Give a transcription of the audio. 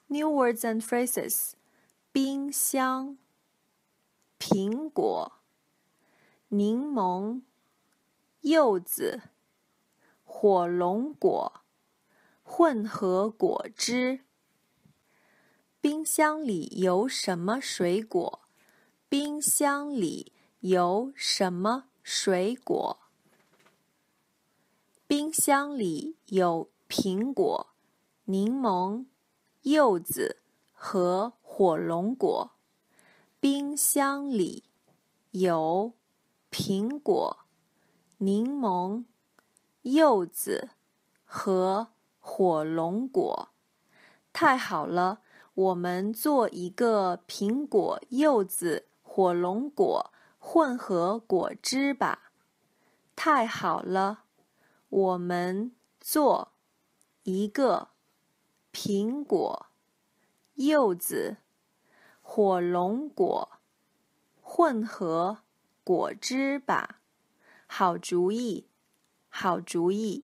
New words and phrases. 冰箱、苹果、柠檬、柚子、火龙果、混合果汁。冰箱里有什么水果？冰箱里有什么水果？冰箱里有苹果、柠檬、柚子和火龙果。冰箱里有苹果、柠檬、柚子和火龙果。太好了，我们做一个苹果、柚子、火龙果混合果汁吧。太好了，我们做一个苹果、柚子、火龙果混合果汁吧。好主意，好主意。